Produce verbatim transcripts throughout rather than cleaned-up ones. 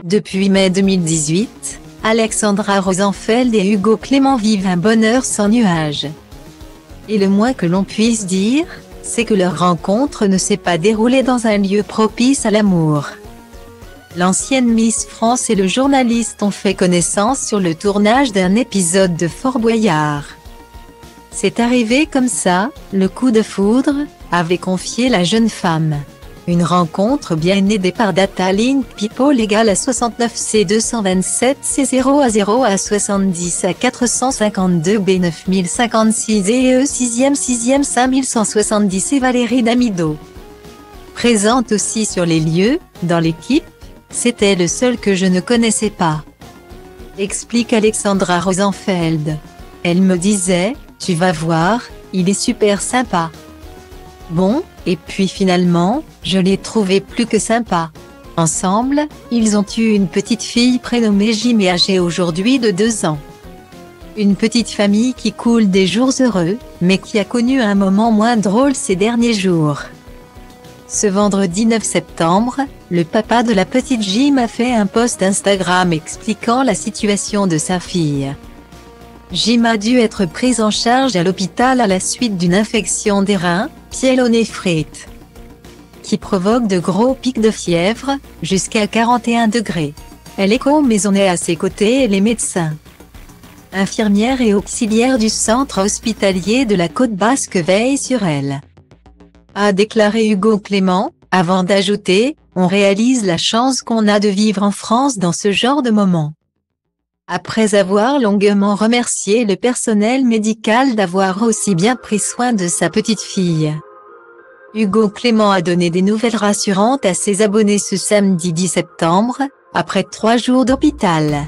Depuis mai deux mille dix-huit, Alexandra Rosenfeld et Hugo Clément vivent un bonheur sans nuages. Et le moins que l'on puisse dire, c'est que leur rencontre ne s'est pas déroulée dans un lieu propice à l'amour. L'ancienne Miss France et le journaliste ont fait connaissance sur le tournage d'un épisode de Fort Boyard. C'est arrivé comme ça, le coup de foudre, avait confié la jeune femme. Une rencontre bien aidée par Data Link People égale à soixante-neuf C deux cent vingt-sept C zéro A zéro A soixante-dix A quatre cent cinquante-deux B neuf mille cinquante-six et E sixième sixième cinq mille cent soixante-dix et Valérie Damido. Présente aussi sur les lieux, dans l'équipe, c'était le seul que je ne connaissais pas. Explique Alexandra Rosenfeld. Elle me disait, tu vas voir, il est super sympa. Bon, et puis finalement, je l'ai trouvé plus que sympa. Ensemble, ils ont eu une petite fille prénommée Jim et âgée aujourd'hui de deux ans. Une petite famille qui coule des jours heureux, mais qui a connu un moment moins drôle ces derniers jours. Ce vendredi neuf septembre, le papa de la petite Jim a fait un post Instagram expliquant la situation de sa fille. Jim a dû être prise en charge à l'hôpital à la suite d'une infection des reins, pyélonéphrite, qui provoque de gros pics de fièvre, jusqu'à quarante et un degrés. Elle est co-maisonnée à ses côtés et les médecins, infirmières et auxiliaires du centre hospitalier de la Côte Basque veillent sur elle, a déclaré Hugo Clément, avant d'ajouter, on réalise la chance qu'on a de vivre en France dans ce genre de moment. Après avoir longuement remercié le personnel médical d'avoir aussi bien pris soin de sa petite fille, Hugo Clément a donné des nouvelles rassurantes à ses abonnés ce samedi dix septembre, après trois jours d'hôpital.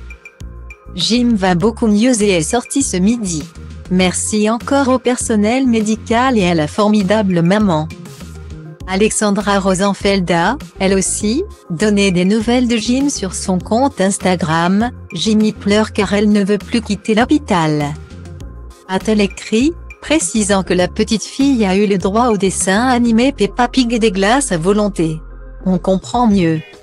Jim va beaucoup mieux et est sorti ce midi. Merci encore au personnel médical et à la formidable maman. Alexandra Rosenfeld a, elle aussi, donné des nouvelles de Jim sur son compte Instagram. Jimmy pleure car elle ne veut plus quitter l'hôpital, a-t-elle écrit, précisant que la petite fille a eu le droit au dessin animé Peppa Pig et des glaces à volonté. On comprend mieux.